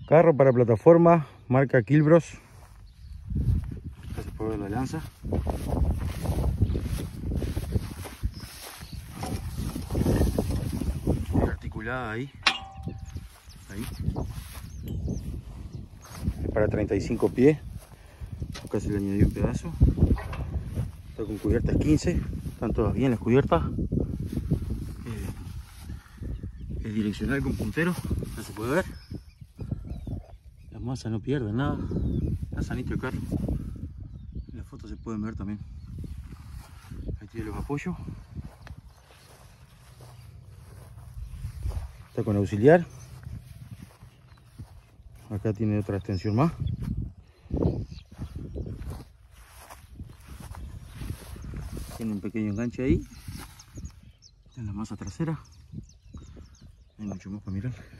Carro para plataforma, marca Kilbros. Acá se puede ver la lanza. Articulada ahí. Ahí. Es para 35 pies. Acá se le añadió un pedazo. Está con cubiertas 15. Están todas bien las cubiertas. Es direccional con puntero. Ya se puede ver. Las masas no pierden nada. Está sanito el carro. En la foto se pueden ver también. Ahí tiene los apoyos. Está con auxiliar. Acá tiene otra extensión más. Tiene un pequeño enganche ahí. En la masa trasera. Hay mucho más para mirar.